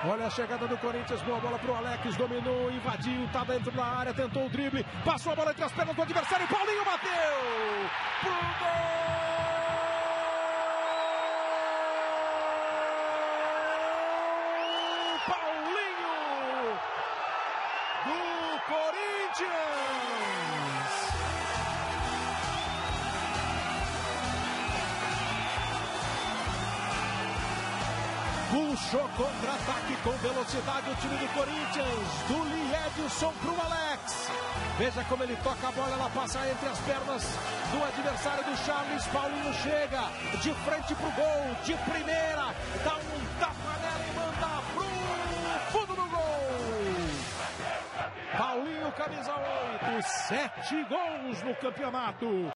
Olha a chegada do Corinthians, boa bola pro Alex, dominou, invadiu, tá dentro da área, tentou o drible, passou a bola entre as pernas do adversário, Paulinho bateu! Pro gol! Paulinho! Do Corinthians! Puxou contra-ataque com velocidade o time do Corinthians, do Liedson pro Alex. Veja como ele toca a bola, ela passa entre as pernas do adversário do Charles. Paulinho chega de frente pro gol, de primeira, dá um tapa nela e manda pro fundo do gol. Paulinho, camisa 8, 7 gols no campeonato.